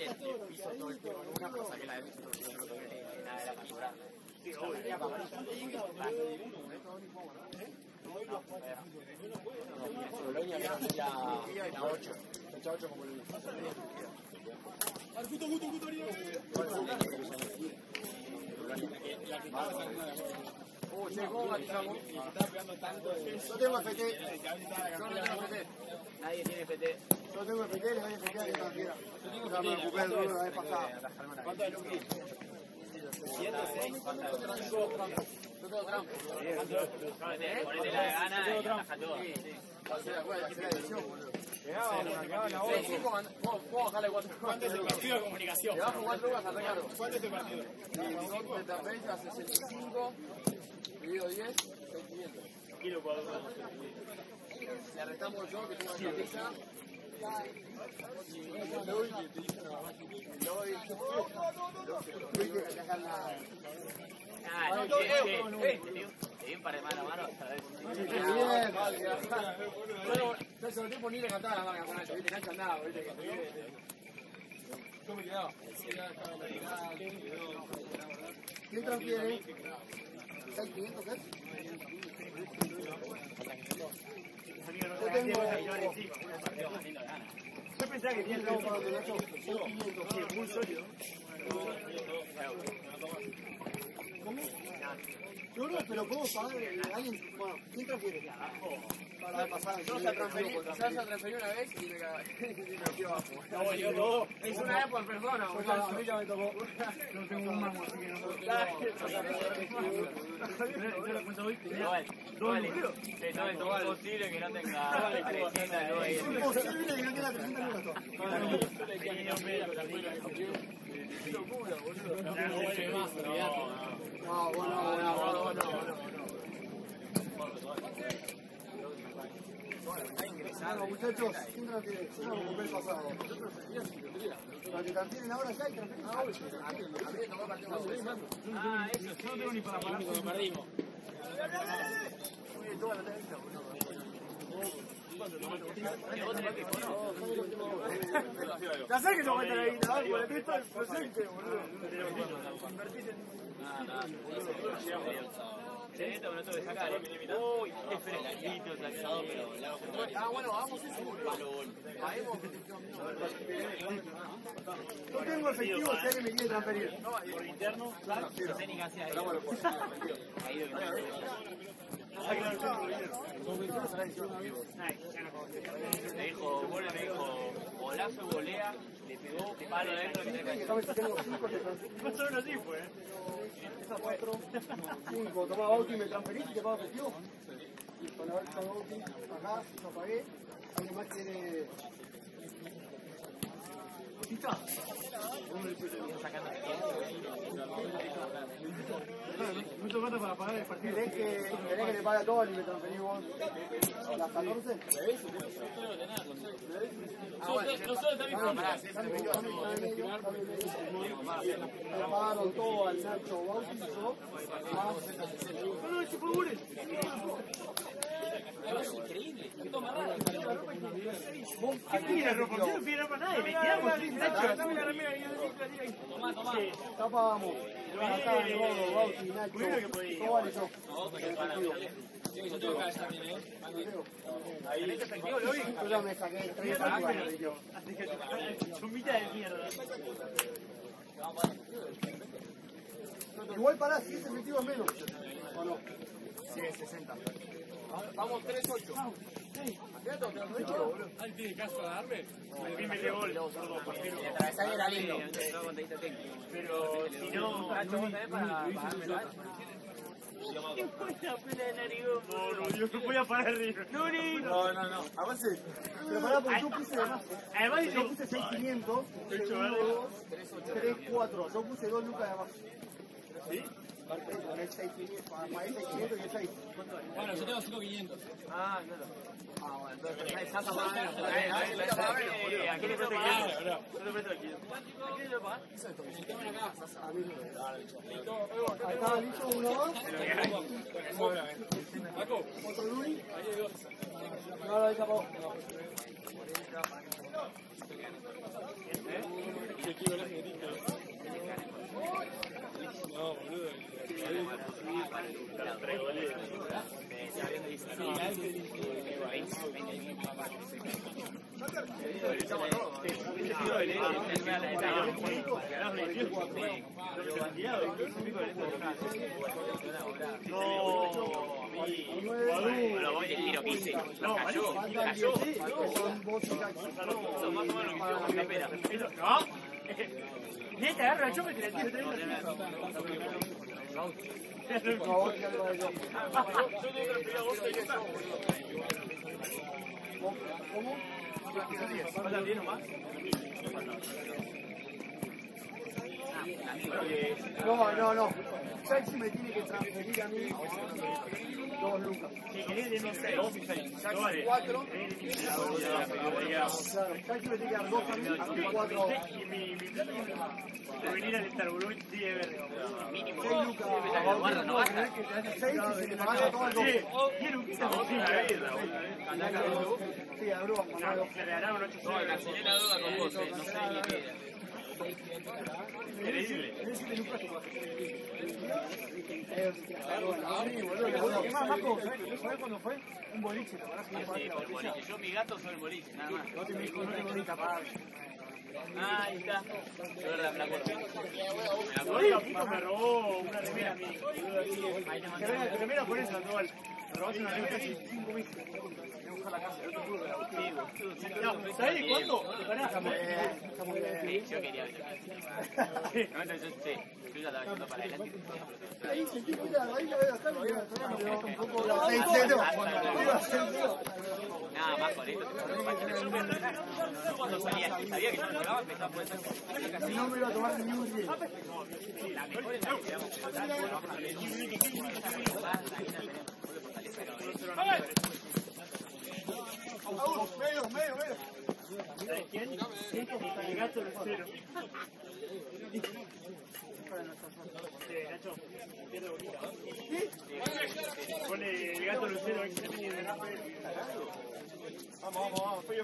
piso todo el tiempo en una, pero saqué la de piso todo el tiempo, que nada era capturar. Sí, obvio. Bolonia que hacía la 8. Fecha 8 con Bolonia. ¿Cómo matizamos? Yo tengo FT. Yo no tengo FT. Nadie tiene FT. Yo tengo FT, le doy FT a quien no quiera. Ya me ocupé el duro la vez pasada. ¿Cuánto es Luqui? 106. Yo tengo trampo. Ponete la gana y ataja todo. ¿Puedo bajarle 4? ¿Cuánto es el partido de comunicación? Le bajo 4 lucas a Ricardo. ¿Cuánto es el partido? 30 a 65, dividido 10, 6.500. Kilo cuadrado. Le restamos yo, que tengo una pizza. Le doy. Te di un par de manos a mano. Bueno, yo se lo tiempo ni le cantaba la marca con Nacho, viste, Nacho andaba, viste. Yo me quedaba. ¿Quién transfiere? ¿6.500 qué es? Yo pensaba que tenía el logo para Nacho. 6.500. Sí, muy sólido. ¿Cómo? No, pero ¿cómo pagar? ¿Alguien? Bueno, ¿quién transfiere? Para pasar. Yo se transferí una vez y me cagué abajo. No, yo no. Es una vez por persona. A mí ya me tocó. Yo tengo un mango, así que no puedo. Yo lo cuento hoy. Es imposible que no tenga 300 lucas. Es imposible que no tenga 300 lucas. Qué locura, boludo. No, bueno. Bueno, muchachos, ¿quién transfiere? Yo no me ocupé el pasado. Para que transfieren ahora ya y transfieren ahora. A mí me tocó partir más. Eso, yo no tengo ni para pagar cuando perdimos. Toda la televisión, ya sé que no cuenta la guita, por el resto del presente, boludo. Esto me lo tengo que sacar, uy, qué fresquito sacado, pero bueno, vamos eso, boludo. Yo tengo efectivo, sé que me quiere transferir. Por interno, claro. No sé ni qué hacía ahí. Me dijo, golazo, volea, le pegó, palo dentro y te no solo así fue, Esa 4, 5, tomá Bauti, me transferís y te pago efectivo. Y con la bolsa Bauti, acá, yo pagué. ¿Alguien más quiere? ¿Lista? ¿Mucho falta para pagar el partido? ¿Querés que le pague a todos y me transferís vos a las 14? Nosotros también me pagaron todo al Nacho Bauti, yo. No, ese fue Ures. Es increíble, toma raro. Aquí la ropa, yo no fui a para nadie, me quedamos sin Nacho. Tomá. Tapamos. Acá, Eduardo, Bauti, Nacho, Cobal y yo. Yo tengo que hacer también, Ahí. ¿Tenés efectivo, Lori? Yo ya me saqué 30 lucas. Así que chumita de mierda. Igual pará, si es efectivo es menos. ¿O no? Sí, es 60. Vamos 3-8. ¿Alguien tiene caso a darme? Me metió gol. El atravesar era lindo. Pero si no, Nacho, ¿vos tenés para bajarme la ¡qué buena pena de narigón! No, yo no voy a parar arriba. No. Avance. Pero pará, porque yo puse además. Además, yo puse 6.500. 3, 4. Yo puse 2 lucas además. ¿Sí? Para el 6.500 y el 6. Bueno, yo tengo 5.500. Ah, claro. Bueno, entonces salta más menos. ¿A quién le presto 500? Yo le presto el 500. ¿A quién le pagas? Eso es todo. Si tengo acá, a mí no. Ahí está, listo, uno más. Paco, otro Luis. Ahí hay 2. No, ahí está, Paco. Lo voy el tiro que hice. Cayó. Son más o menos lo que hicimos con la pera. ¿No? Neta, agarra el choque que le tiro 30. Yo tengo que pegar vos y ya está. ¿Cómo? ¿Falta 10 nomás? No. Chelsea me tiene que transferir a mí 2 lucas. Sí, querés de 2 y 6. 4. Chelsea me tiene que dar 2 a mí y 4 a vos. Y mi plata de venir al Starbucks, sí, es verdad. Mínimo 6 lucas. no basta. 6 y si te pagás todo el 2. 10 luquitas por una vez. Sí, a Bruno. Le regalaron 800. No, cancelé la duda con vos, no sé ni qué. Increíble. ¿Qué más, Marco? ¿Sabes cuándo fue? Un boliche, ¿te acordás? Sí, por el boliche. Yo, mi gato, soy el boliche, nada más. No te bonita para. Ah, ahí está. De verdad, me la acuerdo. Me robó una remera a mí. Que remera por eso, Andrés. Me robaste una remera hace 5 meses. La casa, yo te juro que la no, ¿sabés de cuándo? Está muy bien. Sí, yo quería ver. No, entonces, sí, yo ya estaba yendo para adelante. Ahí sentí que ahí la veo acá, un poco nada más por eso. Yo cuando salía, sabía que yo no jugaba, empezaba a poner casi. No me iba a tomar ni un día. La mejor es la que quedamos Medio. ¿Sabes quién? El gato Lucero. Nacho, entiendo bonita. Pone el gato Lucero, excelente de la Vamos, fui.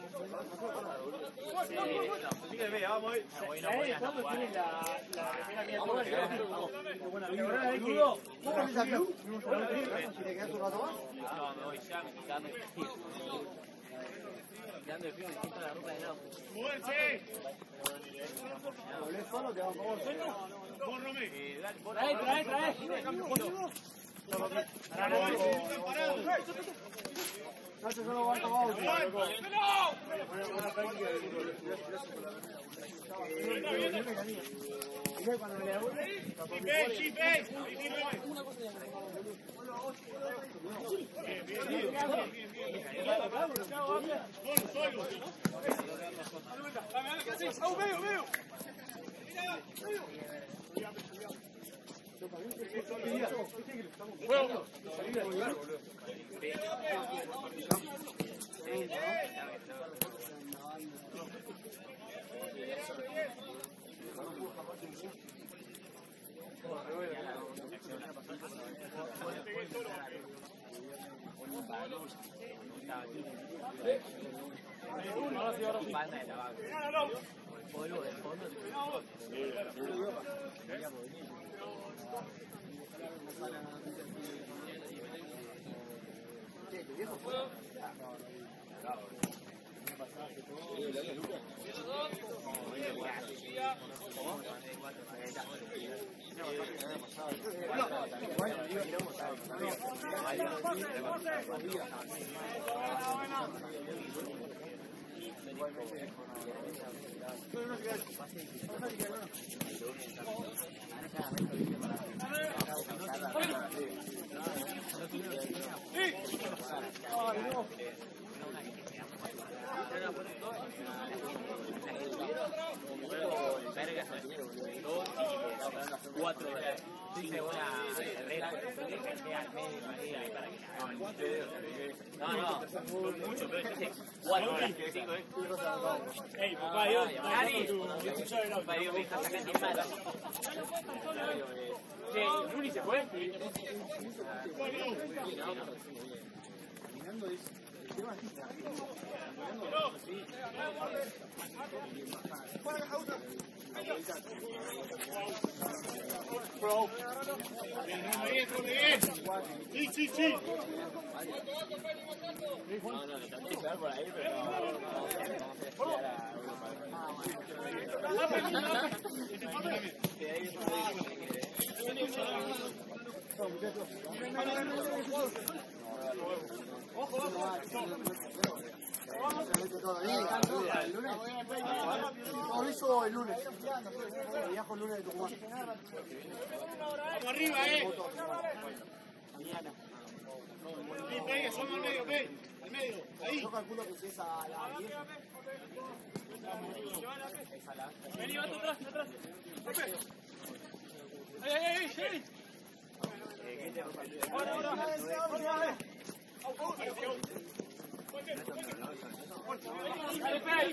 Vamos ahí. ¿Cuándo tiene la remera mía toda? La verdad es que... ¿Vos venís al club? ¿Te quedás un rato más? No, me voy ya, me estoy quedando de frío. Quedando de frío, me siento la ropa de lado. ¡Muévense! ¿Volvés solo? ¿Te vas a favor? Vos, Romé. Trae. Nacho, yo no voy a tomar auto. Cuando me la devuelve, Ey, papá, Dios, me está sacando el palo. Che, ¿Runi se fue? Bro. Bien. Sí. No, le traté de pegar por ahí, pero No, hizo el lunes. Viajo el lunes de Tucumán. Vamos arriba, Sí, pegue, somos al medio, al medio, ahí. Yo calculo que si es a las 10. Vení, va atrás. ¡Ey! Ahora. Dale, Pei.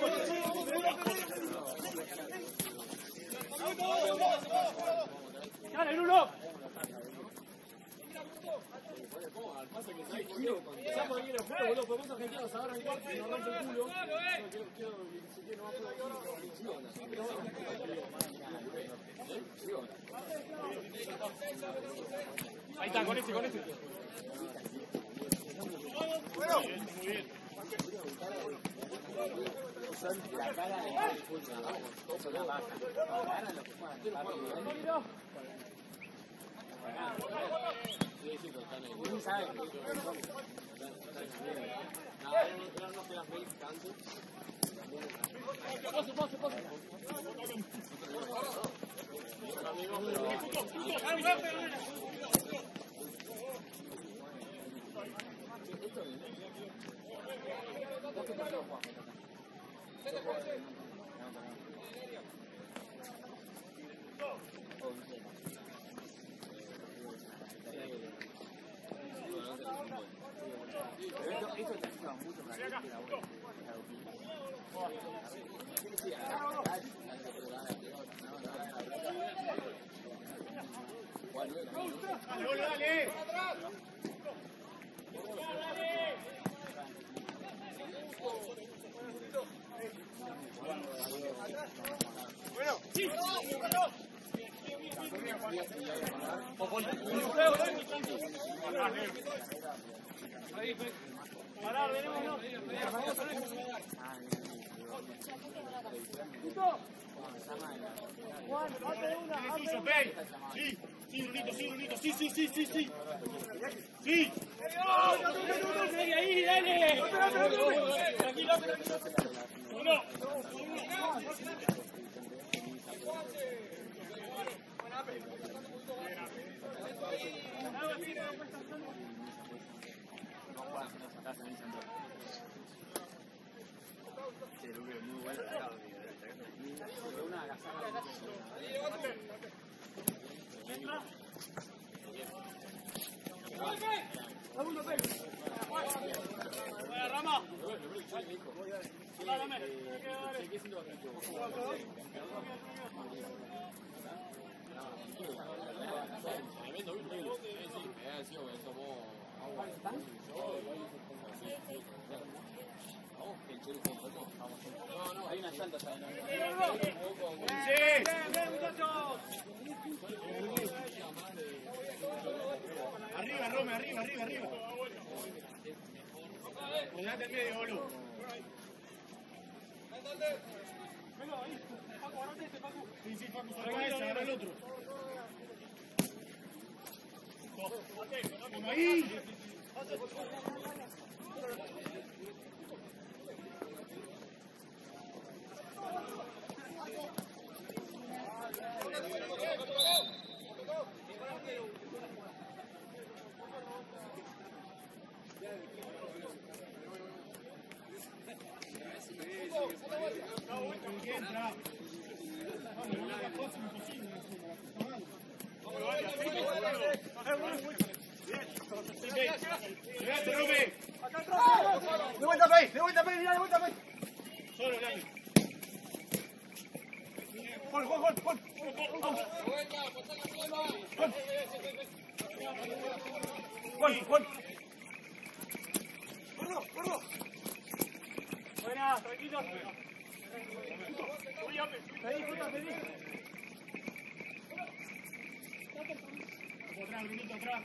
Dale, Lulo. Al pase que sale, empezamos a ir a jugar, boludo, podemos argentinos ahora igual que nos rompe el culo. Ahí está, con este. Bueno. Muy bien. la cara de fútbol, ¿no? Una vaca. Ahora lo que juegan. Ni saben que no se las veis tanto. Pase. Dale. Bueno. Pará, venimos. Juan, hazte una. Sí, Brunito. Sí. Ahí, dale. Tranquilo. Uno. Rama. Hay una llanta allá. Arriba, Rome, arriba. Cuidate el medio, boludo. Venga, ahí. Paco, agarrate este, Paco. Sí, Paco, saca ese, agarra el otro. Vamos ahí. De vuelta, Pei, mirá, de vuelta, Pei. Solo, Dani. Juan. Corro. Buena, tranquilo. Pedí. Atrás, Brunito, atrás.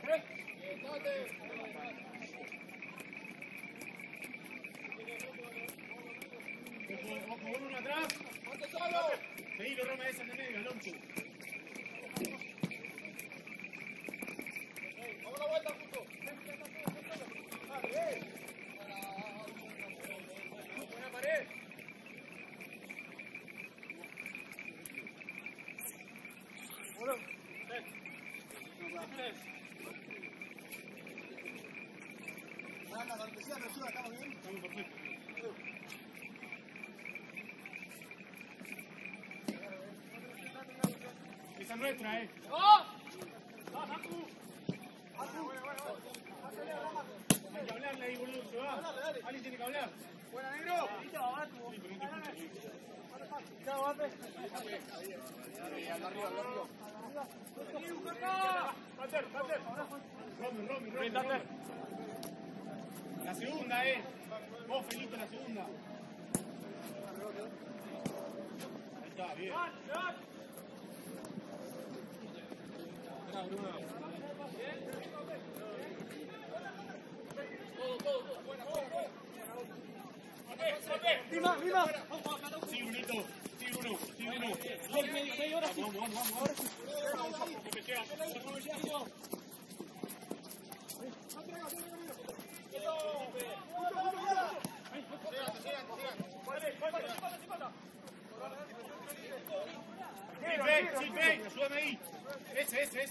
Ojo, uno atrás. Seguilo, Roma, esa en el medio, Alonso. Vamos a la vuelta, punto. Buena pared. Bueno. Nada, la cortesía me ayuda, ¿estamos bien? Estamos perfectos. Esa es nuestra, ¡Oh! Hay que hablarle ahí, boludo, se va. Alguien tiene que hablar. Buena, negro. Chao, Ape. Romy. La segunda, vos, Felito, la segunda. Ahí está, bien. Mima. Sí, Brunito. Sí, Bruno. Vamos. Que llega. Sí, ayúdame ahí. Ese.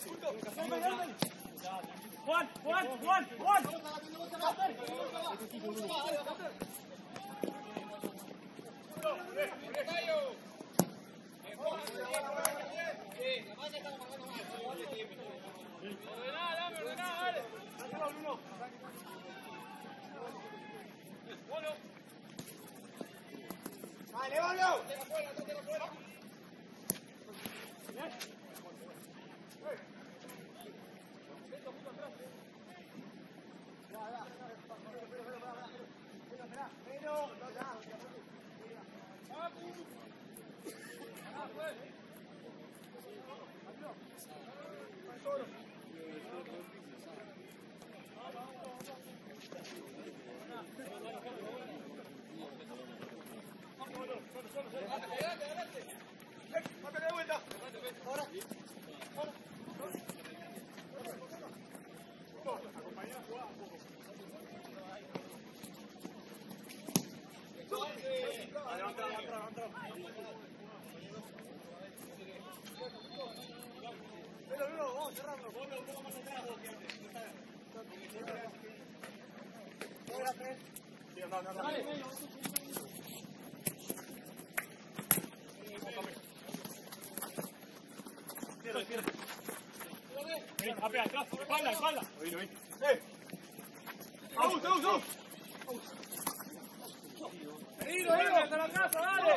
Juan. Vale, vámonos. Atrás, espalda. Vamos. Venido, hasta la casa, dale.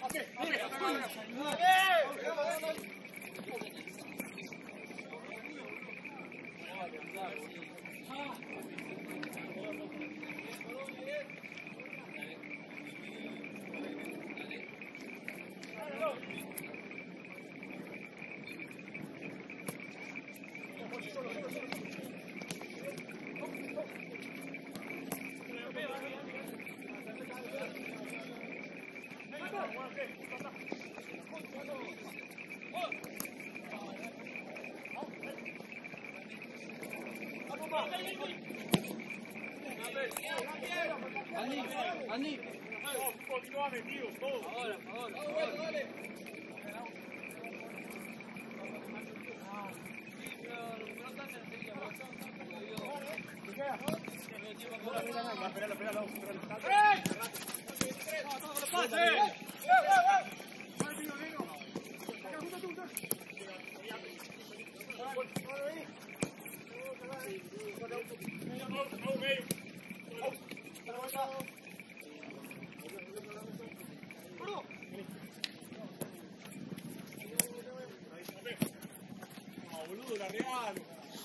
Andy. Continuame, tío, todo. Ahora. Dale. Boludo, la real.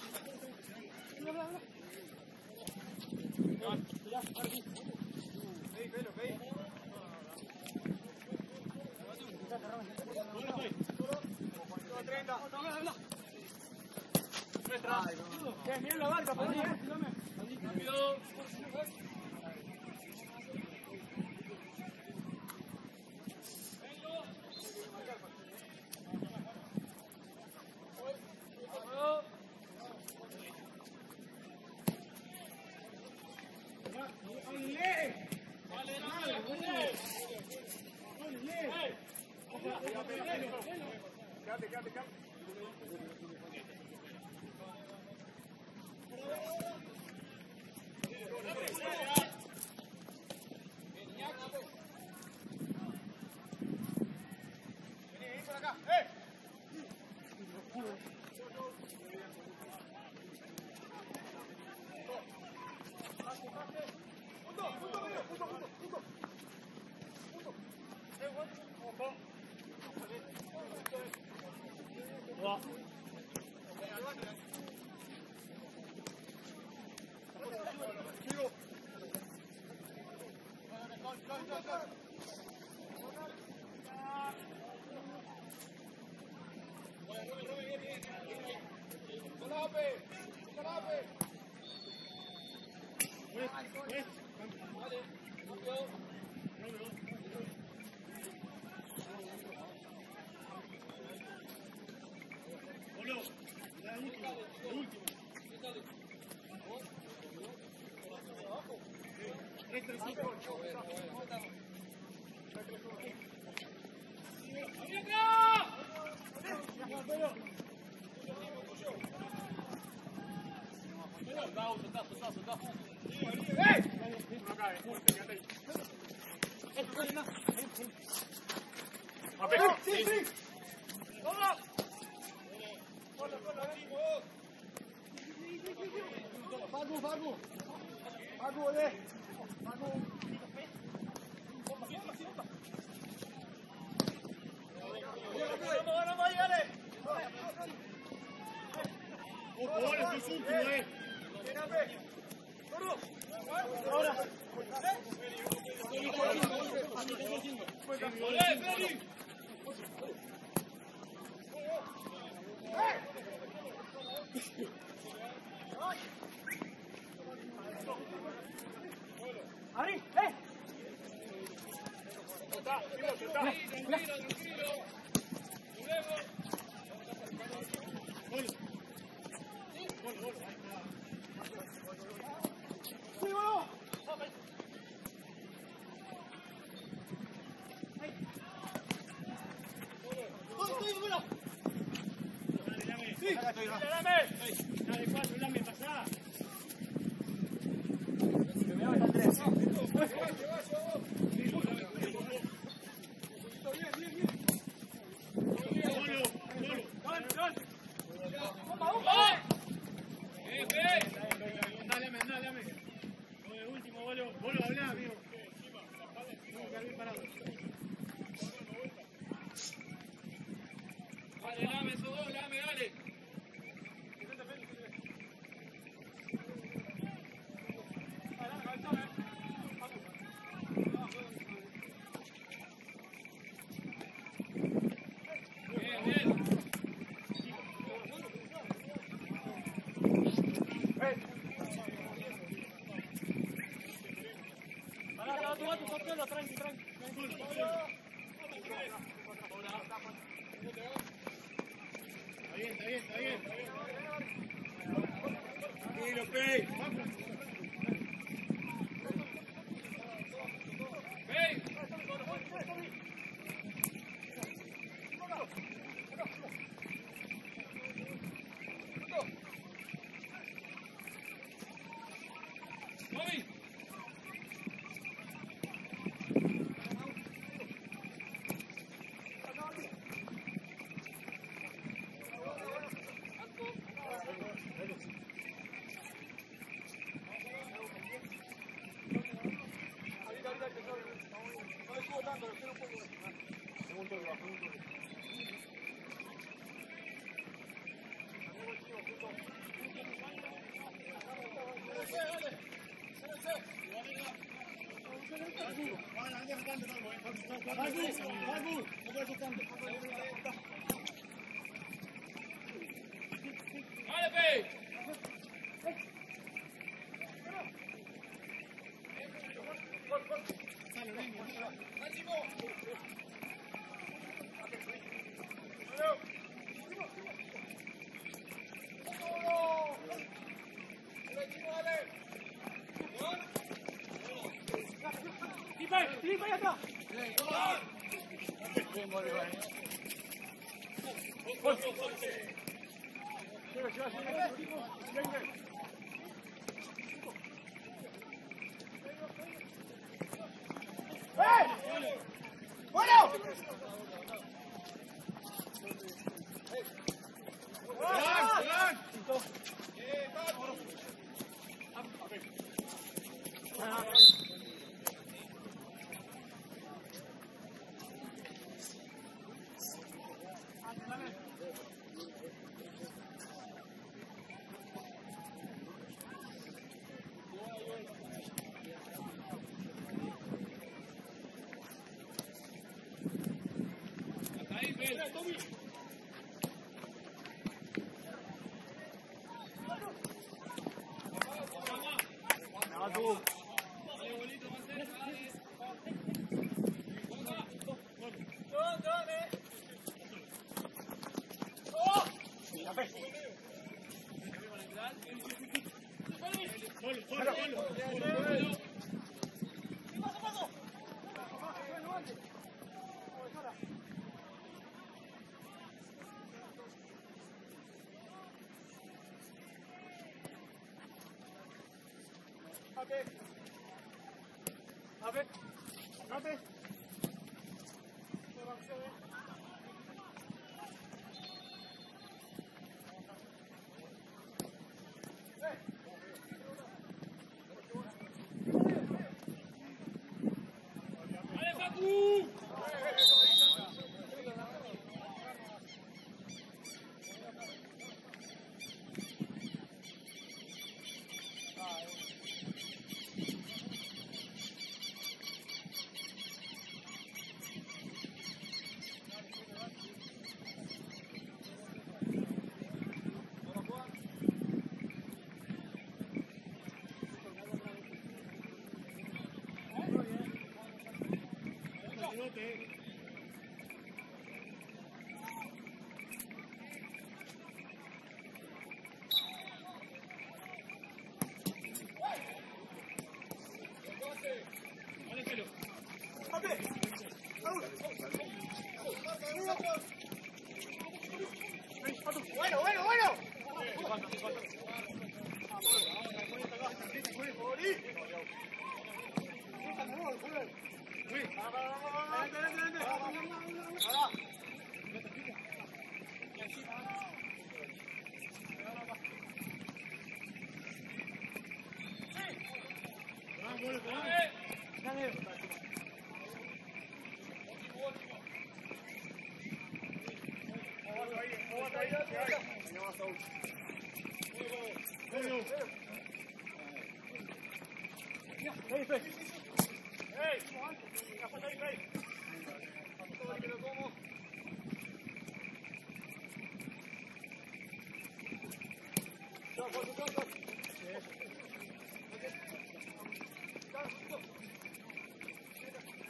Mira la barca, Quédate.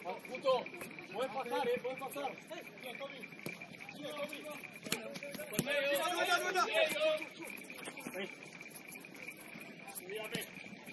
Justo, podés pasar, podés pasar. Sigue, Tommy. Sigue, Tommy. Por medio. Cuídate.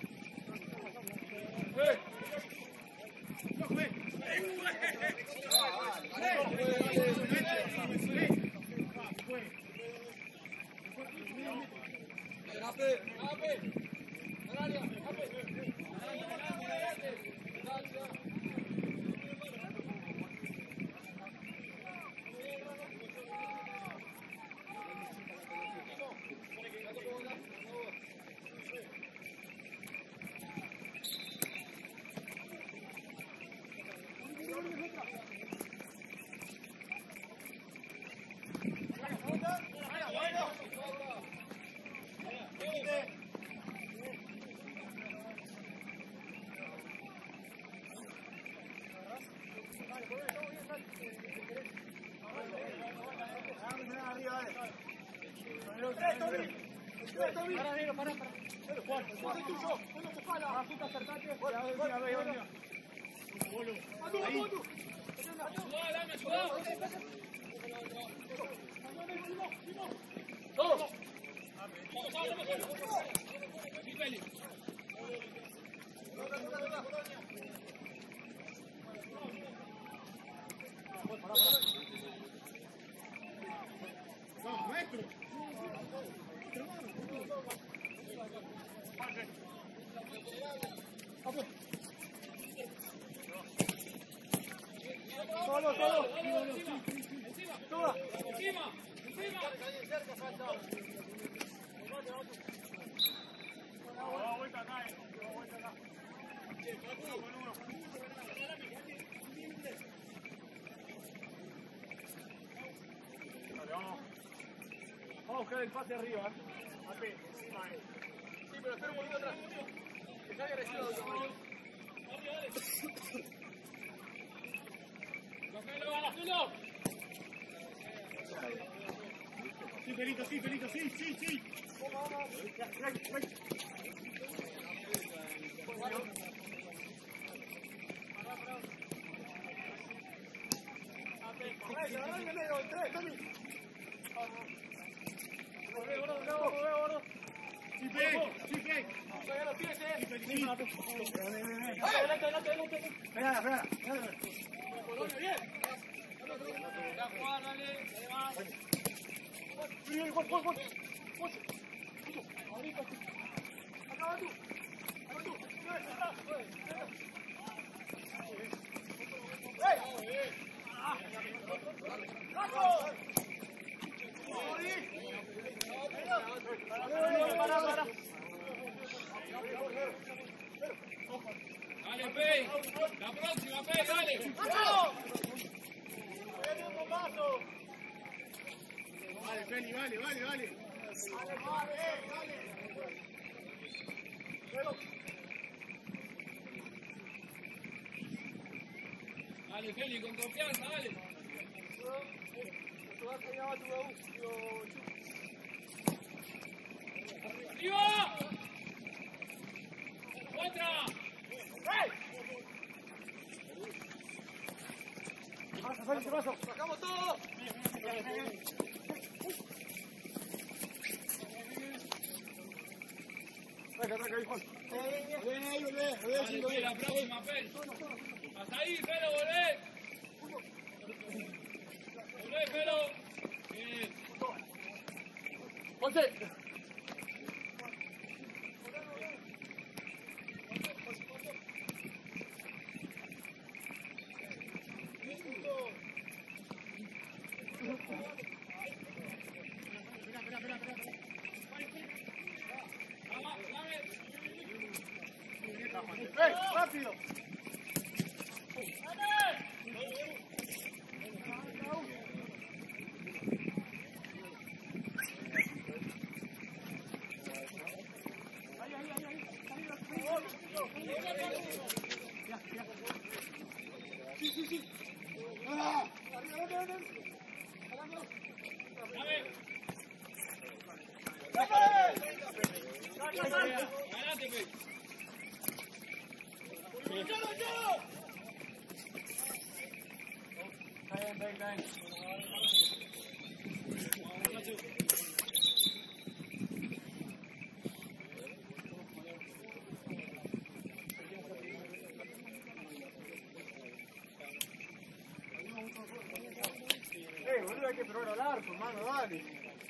Vamos a buscar el pase arriba. Sí, pero espera un poquito atrás. Que salga recién el otro. Sí, Felito, sí, Felito, sí, sí, sí. Dale, Pei. La próxima, Pei, dale. Vale, Feli, vale, vale, vale. Dale, Feli, con confianza, dale. ¡Arriba! ¡Otra! ¿Qué pasa? ¡Sacamos todo! Arranca ahí, Juan. Dale, la próxima, Fel. Hasta ahí, Felo, volvé. Volvé, Felo. Bien. José. ¡Rápido! Sí, sí, sí. ¡Ah! Ganate, Pei. Boludo, hay que probar al arco, hermano, dale.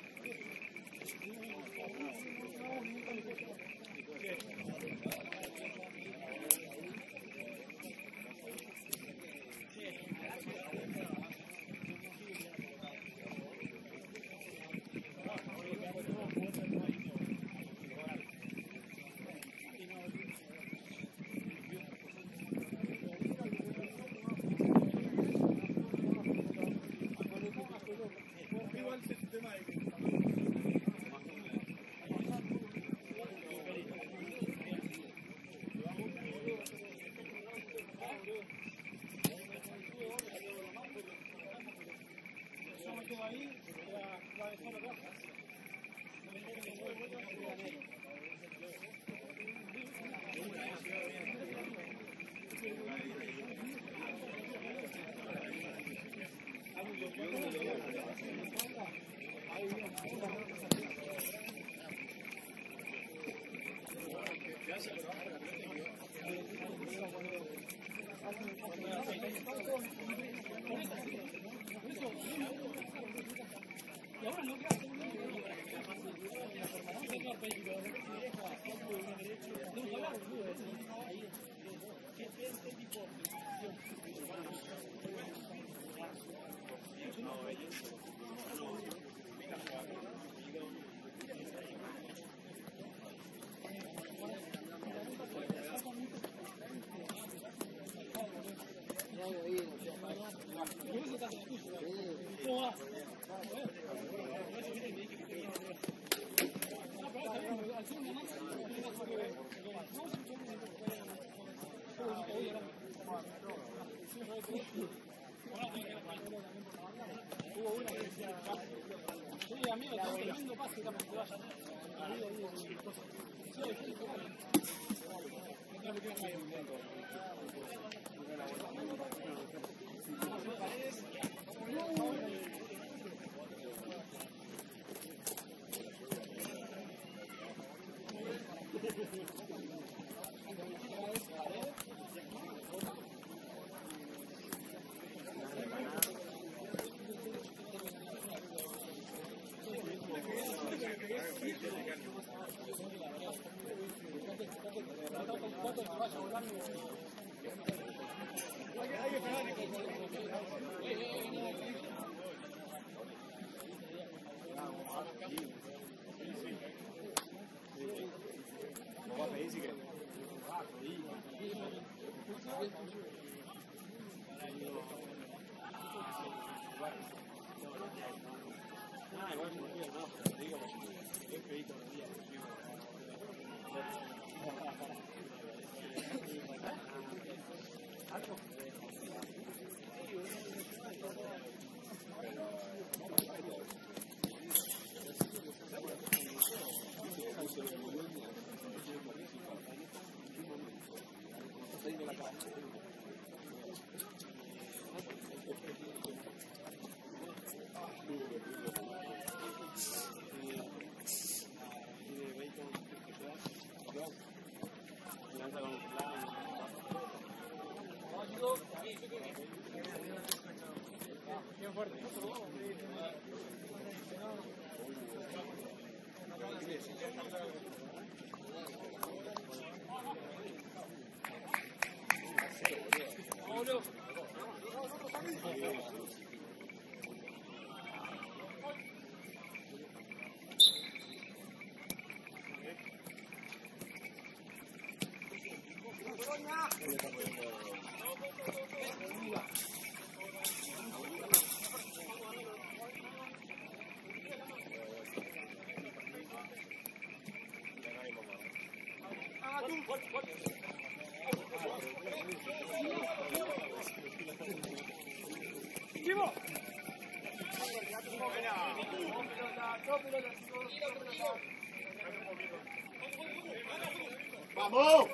¡Vamos!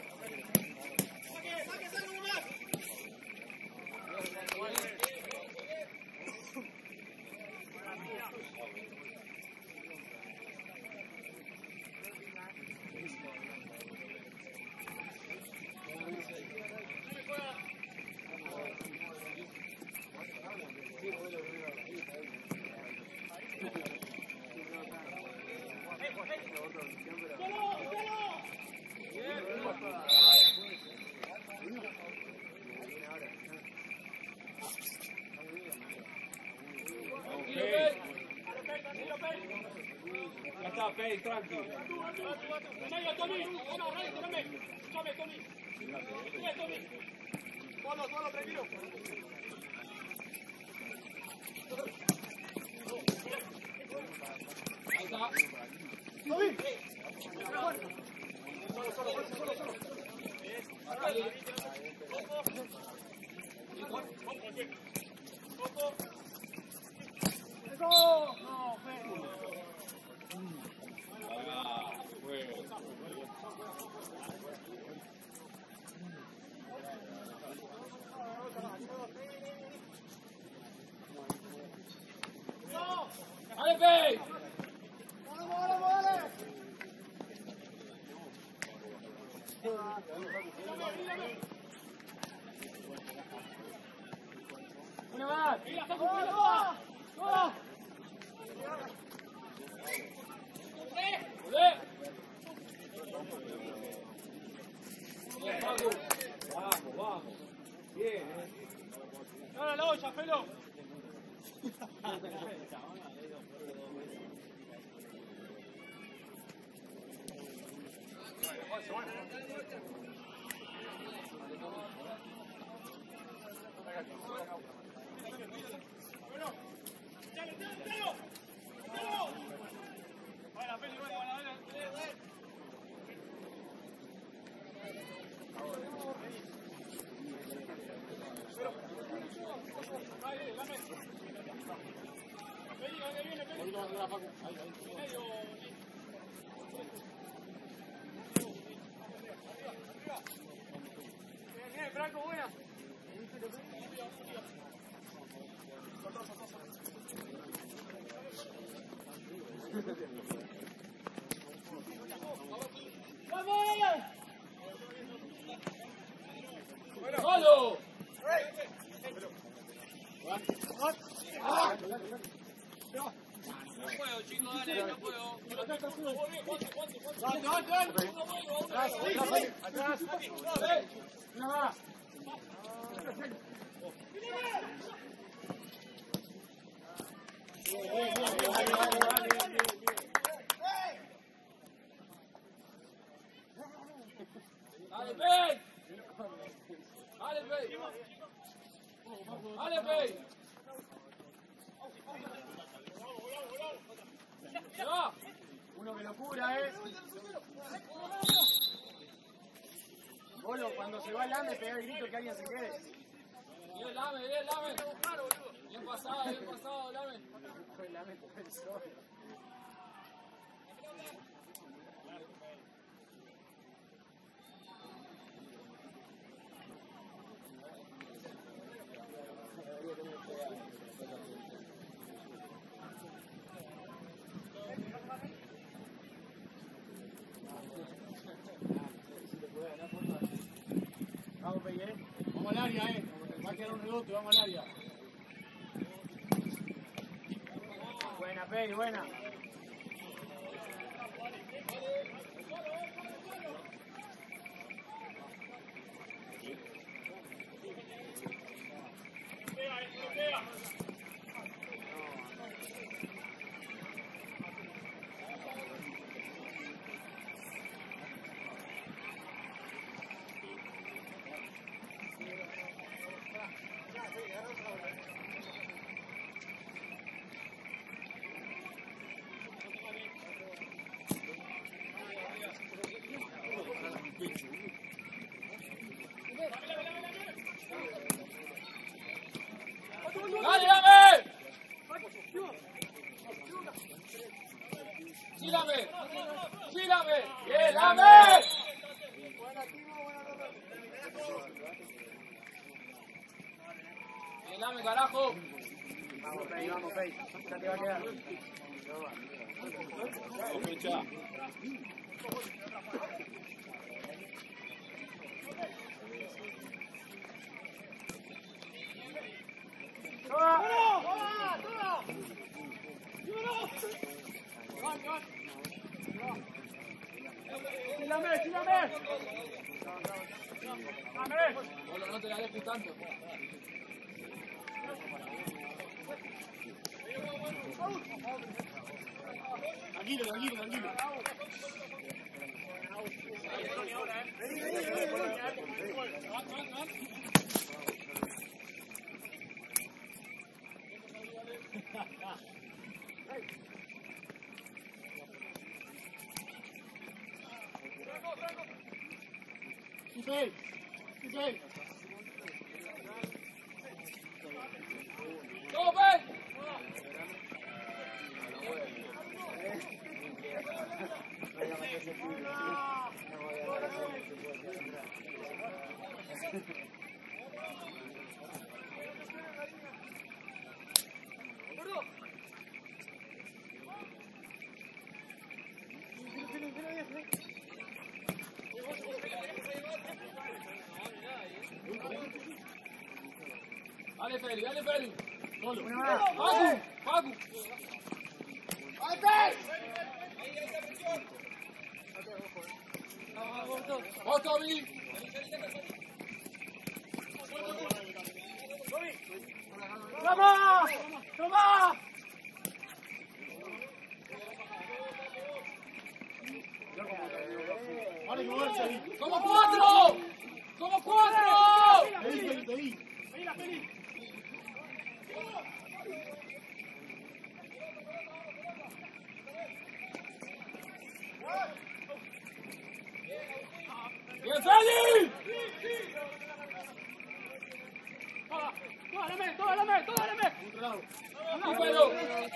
está, Pei, tranqui. Medio, Tommy. Uno, Ray, tómame. Tómame, Tommy. Bien, Tommy. Solo, tranquilo. Ahí está. Tommy. ¡Dale, Pei! Una más. Bien, Paco. Vamos. Bien, Ahora la olla, Felo. Bien, Franco, buena. ¡Solo! No puedo, chicos, dale, no puedo. Atrás. Una más. ¡Dale, Pei! ¡Dale, Pei! ¡Dale, Pei! ¡Se va! Uno que lo cura, Bolo, cuando se va el AME, pega el grito que alguien se quede. Bien, Lame. Bien pasado, Lame. El AME está el sol. Vamos, Pei, Vamos al área, Va a quedar un rebote, vamos al área. Buena, Pei, buena. ¡Dale, Lame! ¡Sí, Lame! ¡Bien, Lame! ¡Bien, Lame, carajo! Vamos, Pei. Ya te va a quedar. Bolo, no te la dejes tanto. Tranquilo, tranquilo, tranquilo. Dale, Feli, dale, Feli. Solo. Facu, Facu. Vos, Toby. ¡Vamos! ¡Toma! Vale, no vale seguir. ¡Somos cuatro! ¡Somos cuatro! Pedí. ¡Bien, Feli! ¡Y pero!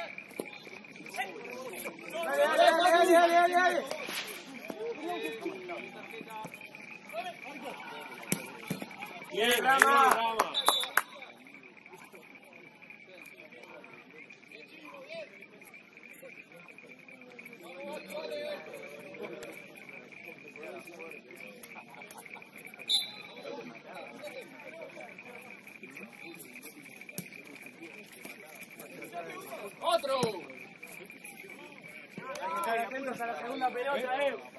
Dale. Bien, Rama. ¡Otro! Hay que estar atentos a la segunda pelota,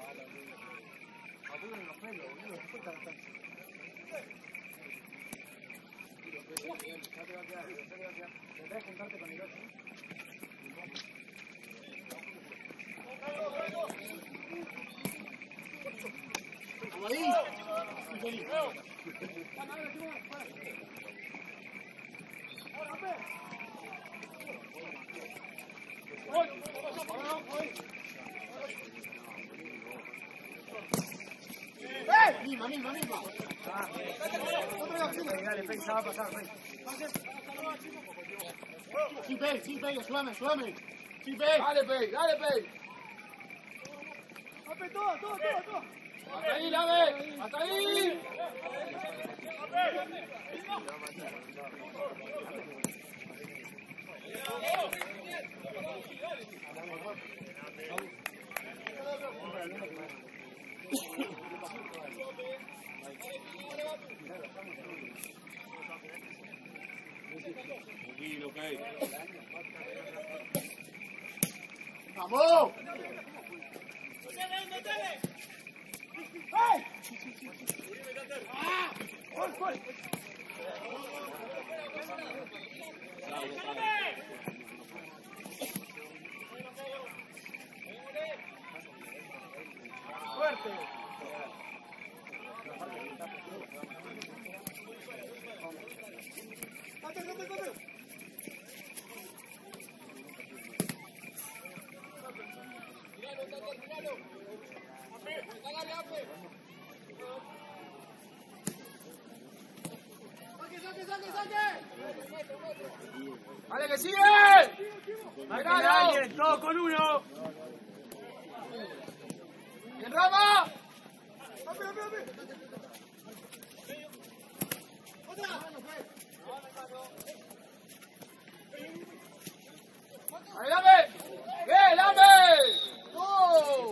Misma. Dale, Pei, va a pasar, Pei. Sí, Pei, ayúdame. Sí, Pei. Dale, Pei. Todo. Hasta ahí, Lave. Hasta ahí. Tranquilo, Pei. ¡Vamos! ¡Fuerte! ¡Dale, que sigue! ¡Marcale a alguien! ¡Todo con uno! ¡Bien, Rama! ¡Ahí, Lame! ¡Bien, Lame! ¡Oh!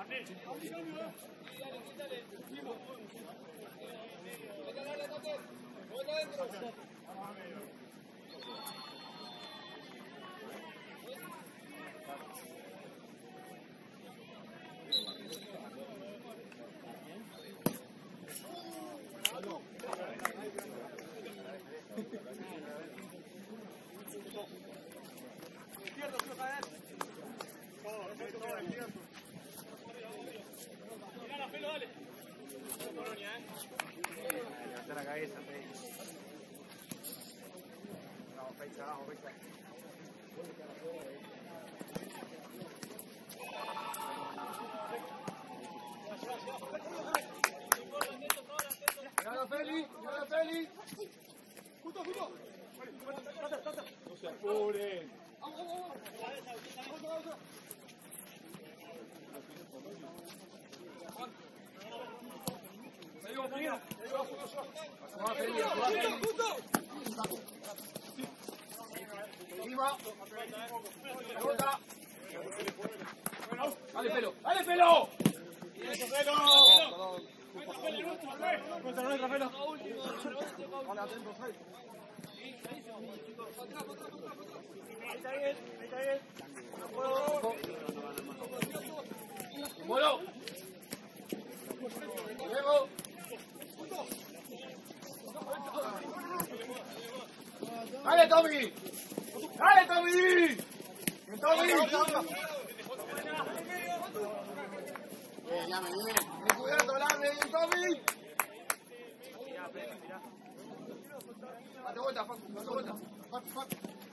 La cabeza, vamos, fecha, vamos, fecha. ¡Miralo, Feli! ¡Miralo, Feli! ¡Justo, justo! No se apuren. Seguimos, Feli. Vamos, Feli. Arriba. Pelota. Dale, pelo. ¡Dale, pelo! Contra nuestra pelo. Vale, atento, Feli. Ahí está bien, ahí está bien. ¡Molo! ¡Luego! ¡Dale, Tommy! ¡Dale, Tommy! ¡Tommy! Ya me viene. ¡Cuidado, dale, Tommy! Date vuelta, Facu, date vuelta. Facu.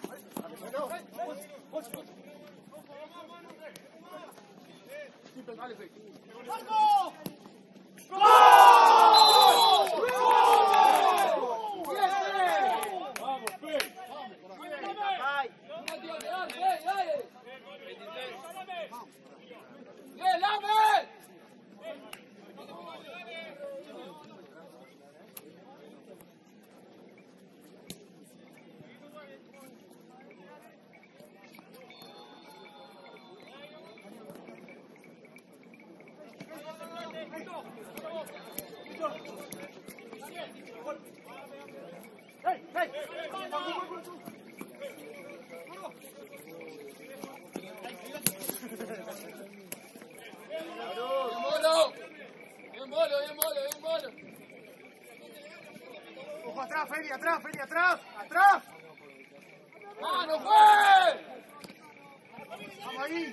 Dale, Feli. ¡Marco! ¡Gol! ¡Vamos, Feli! ¡Bien, Lame! Ojo atrás, Feli, atrás, Feli, atrás, atrás. ¡Mano, fue! Vamos ahí.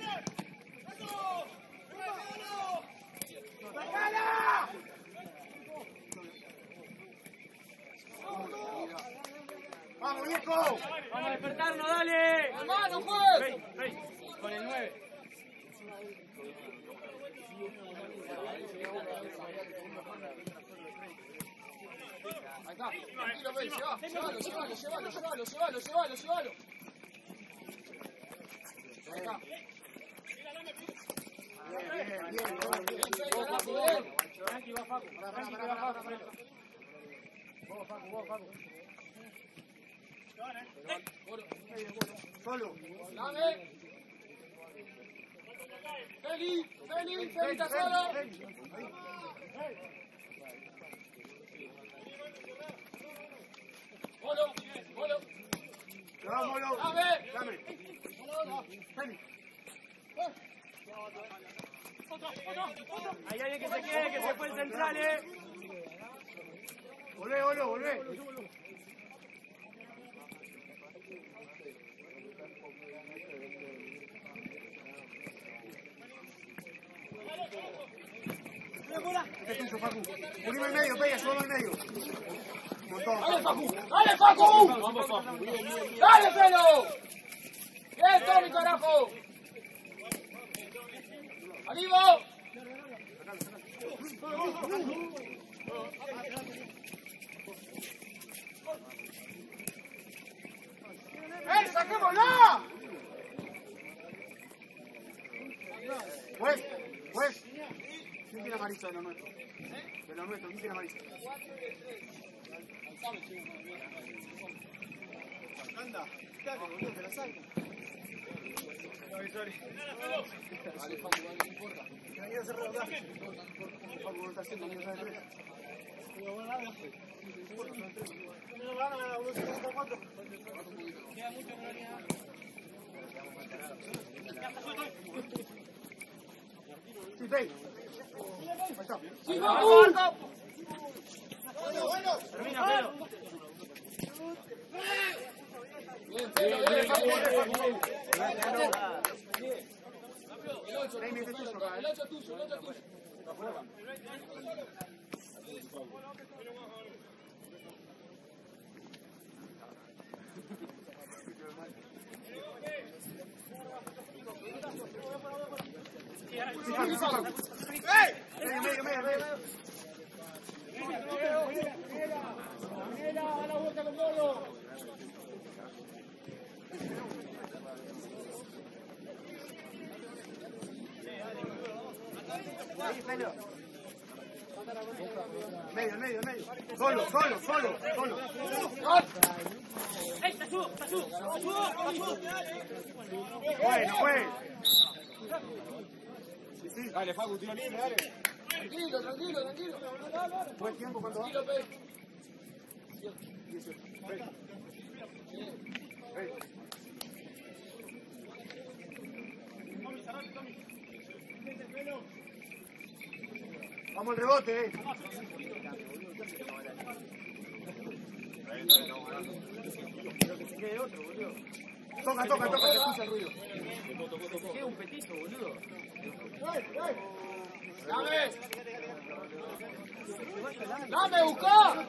¡Sacala! ¡Vamos, viejo! Vamos a despertarnos, dale. ¡Mano, fue! Con el 9. Ahí está, tranquilo, Feli, llévalo. Ahí está. Bien. Tranqui, va Facu. Vos, Facu. Solo. Dame. Feli, está solo. Molo. Vámonos. Dame. Feli. Hay alguien que se quede, que se fue el central, Volvé. Este es tuyo, Facu. Unime el medio, Pella, solo el medio. Montón. ¡Dale, Facu! Vamos, Facu. ¡Dale, pelo! ¡Bien, Tommy, carajo! ¡Arriba! ¡Saquémosla! Pues. ¿Quién tiene amarilla de lo nuestro? De lo nuestro, ¿quién tiene amarilla? Anda, dale, boludo, te la saco. Dale, Facu, no importa. Ahí se redondea. Facu no está haciendo ni una de tres. Sí, Pei. Ahí está. ¡Sí, Facu! Bueno. Termina, Pedro. Bien, Facu. El 8 tuyo, el 8 tuyo. Medio. A la vuelta con Polo. Medio. Solo. ¡Ey, te ayudo! Bueno. Sí. Dale, Facu, tiro libre, dale. Tranquilo. ¿Buen tiempo cuánto va? Tranquilo, Pei. 18. Vamos al rebote, Que se quede otro, boludo. Toca, se escucha el ruido. Que se quede un petizo, boludo. ¡Dame, buscá!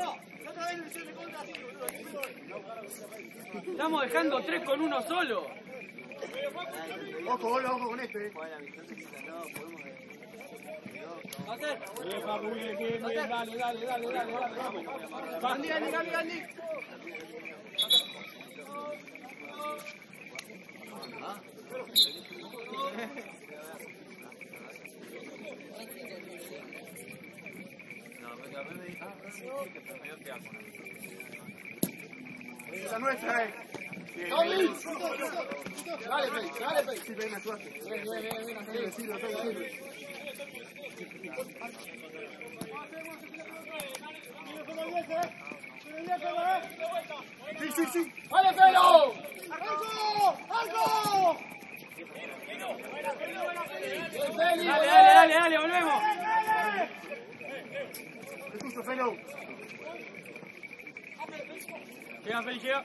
Estamos dejando 3 con 1 solo. Ojo con este. Bien, dale, vamos. Gandhi. Esa nuestra, Tommy. Dale, Pei. Sí, Pei, me ayudaste. Bien. Sirve. Sí. ¡Dale, Pedro! ¡Algo! Dale, volvemos. Es tuyo, Felo. Llega, Feli, llega.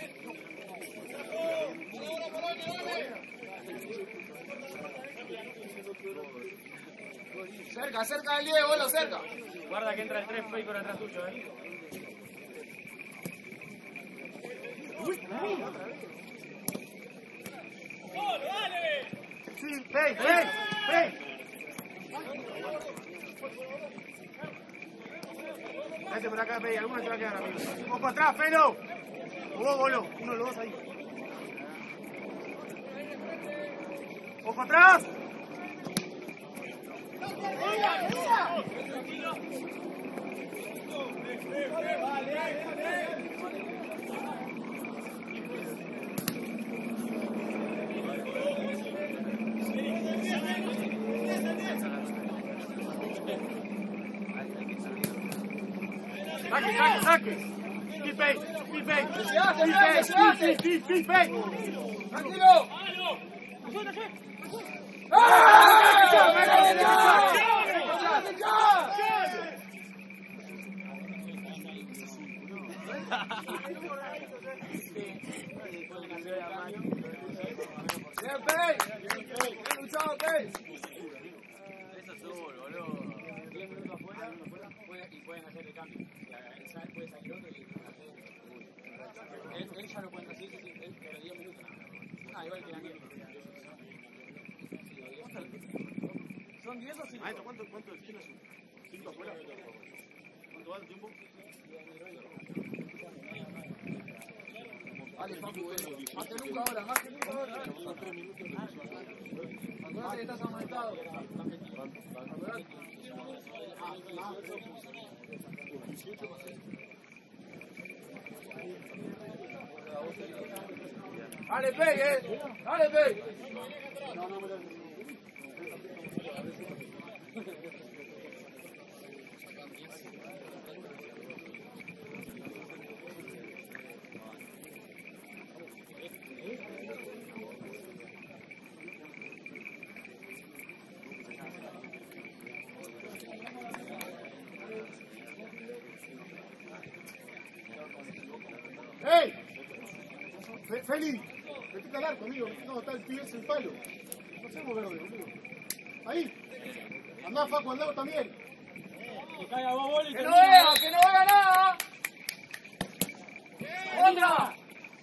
Cerca del Diego, Bolo, cerca. Guarda que entra el 3 Pei por atrás tuyo, Sí, Pei. Vete por acá, Pei, alguno te va a quedar arriba. Ojo atrás, Felo. O vos, Bolo. Uno de los dos ahí. Ojo atrás. Saque. Sí, Pei. Sí, Pei. Tranquilo. Bien, Pei. Bien luchado, Pei. Eso es fútbol, boludo. 10 minutos afuera, y pueden hacer el cambio. Puede salir otro y él ya lo cuenta, sí, pero 10 minutos. Igual que Daniel. ¿Son 10 o 5? Maestro, ¿cuánto tiene su? 5 afuera. ¿Cuánto va el tiempo? Dale, Facu, más que nunca ahora. Acordate que estás amonestado. Dale, pegue. Dale, pegue. ¡Ey! Feli, metete al arco, amigo. No, está el pibe, es el palo. No hacemos verde, amigo. Ahí. Andá, Facu, andá también. Que caiga vos, Boli. Que no vea nada. ¡Otra!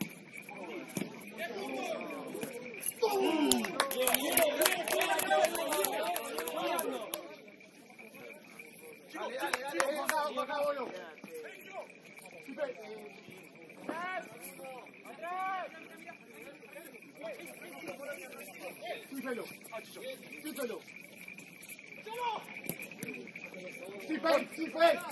Chicos, acá, boludo. Sípelo. Sípelo. Sípelo.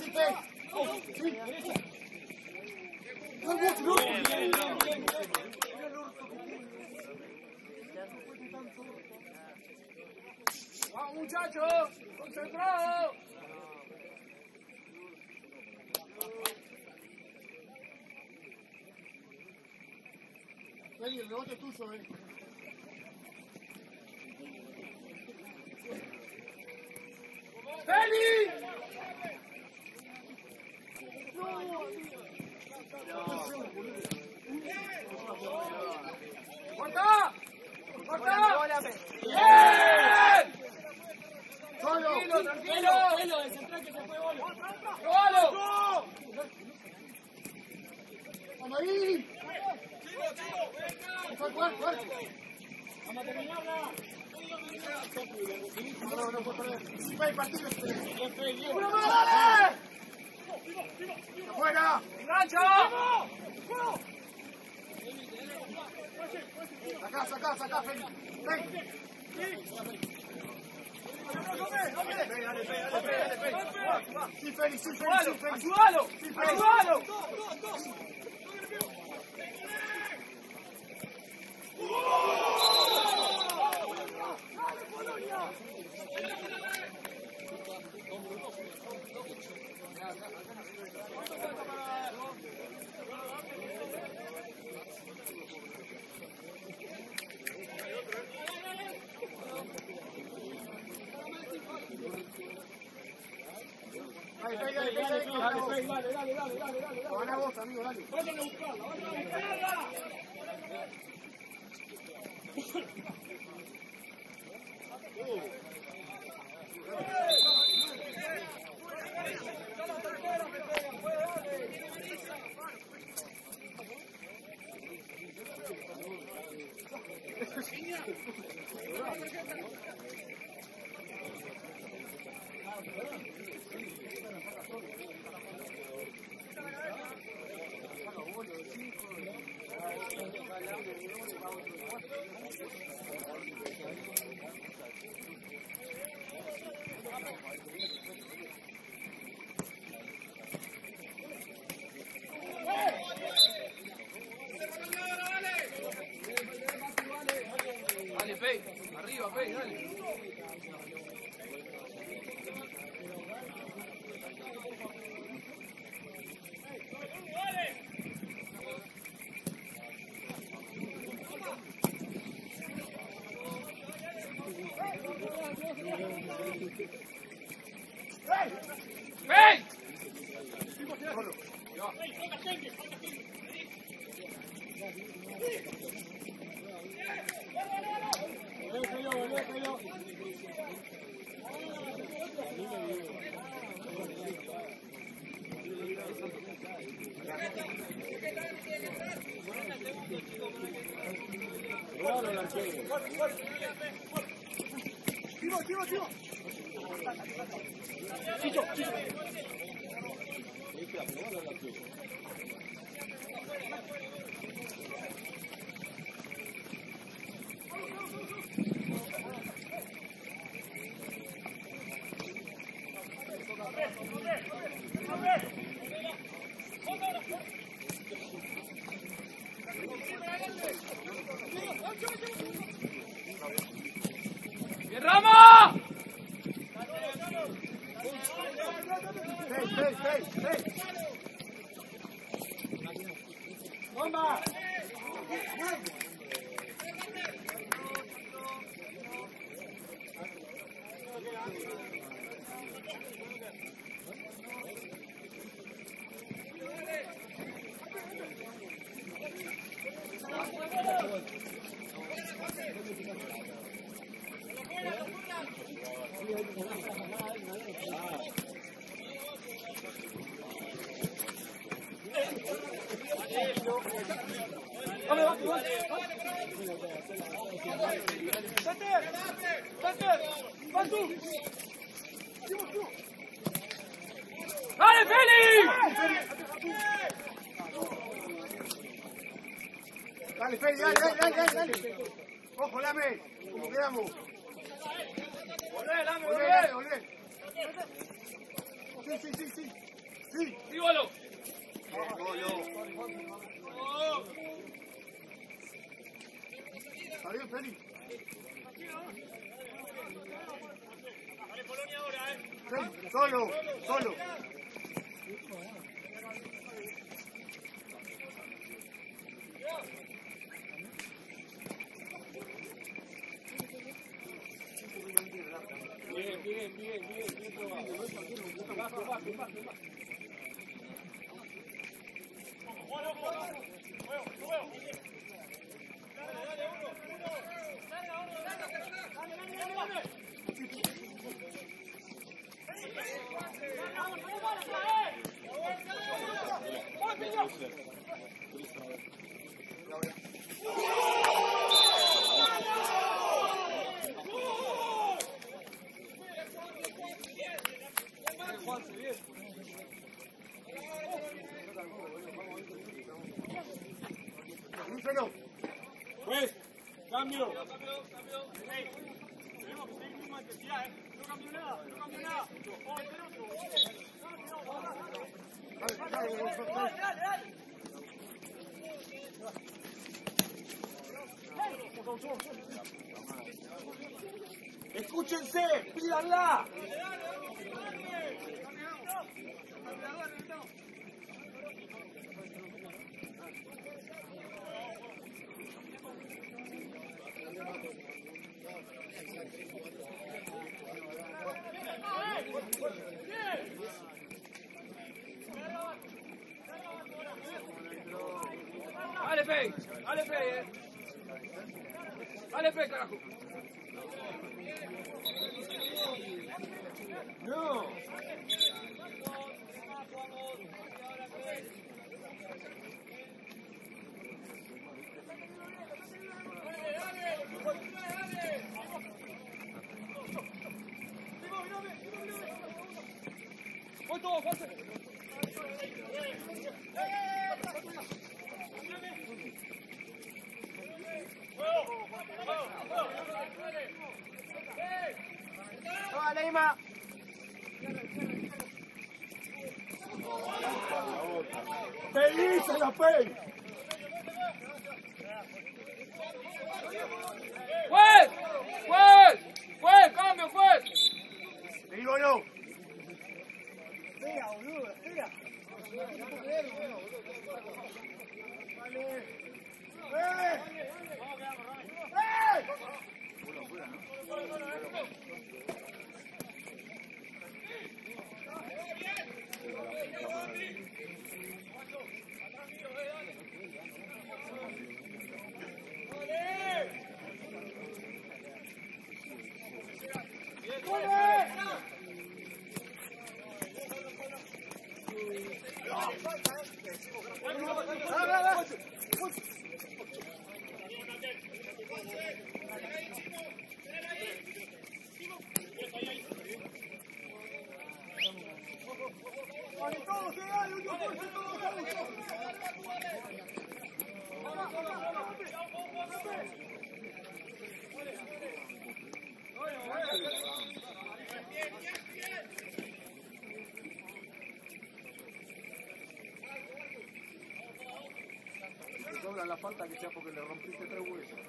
¡Vamos, muchachos! ¡Concentrados! Feli, el rebote es tuyo, ¡Feli! ¡Corta! ¡Corta! ¡Bien! ¡Solo! ¡Tranquilo! Velo, el central que se fue, Boli. ¡Probalo! ¡Vamos ahí! ¡Fuerte! Vamos a terminarla. No puedo perder. Sípelo, partido. ¡Una más, dale! ¡Afuera! ¡Engancha! Sacá, Feli. Ven. Sí, Feli. ¡Ayúdalo! Dale. Ganá vos, amigo, dale. Vayan a buscarla. Dale, Pei. Arriba, Pei, dale. ¡Pei! ¡Dale, Félix! Dale, Félix, dale. Ojo, Lame. ¿Cómo quedamos? Volvé. Sí. ¡Dígalo! Está bien, Félix. Vale, Polonia ahora, Félix, solo. Bien probado. Pues, cambio. Tenemos misma intensidad, ¿eh? No cambio nada. Escúchense, pídanla. Dale, Fe, carajo. No. Voy todo, José. ¡Va, Neymar! ¡Feliz a la Pei! ¡Juez! ¡Cambio, juez! Te digo no. Espera, boludo, espera. Te sobra la falta que sea porque le rompiste 3 huesos.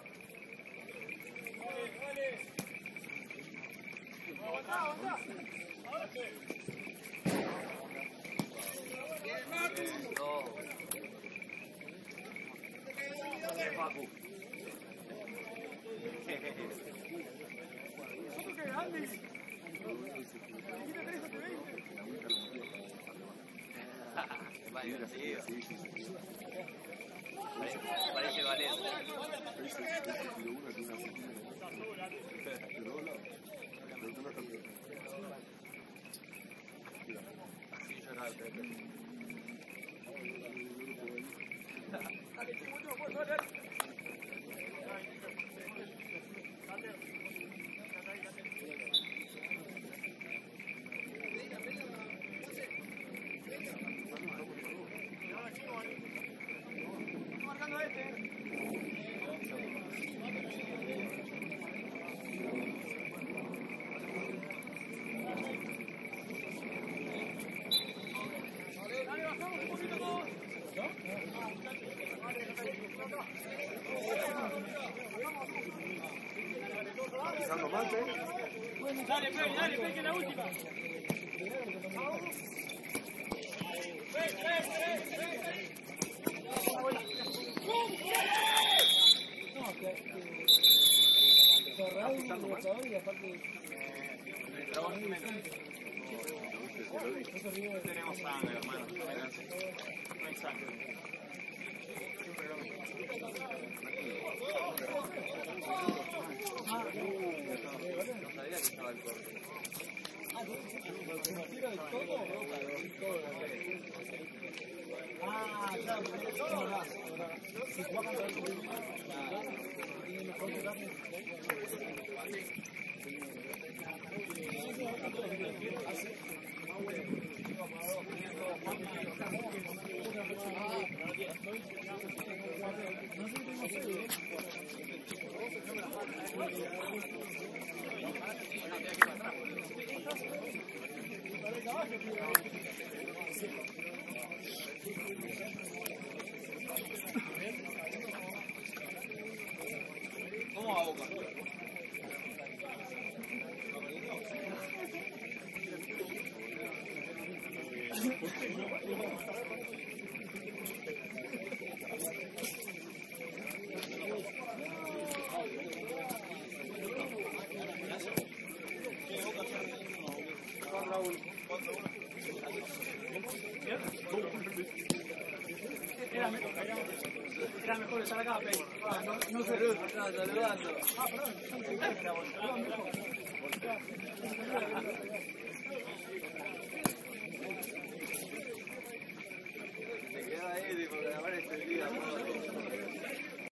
Parece Valencia. pisando mal, Dale, Fe, que es la última. Tenemos sangre, hermano. No hay sangre. No sabía que estaba el corte. Ah, claro, si juega contra el ¿Cómo va Boca? Era mejor estar acá, Fe. No se ve, estaba saludando.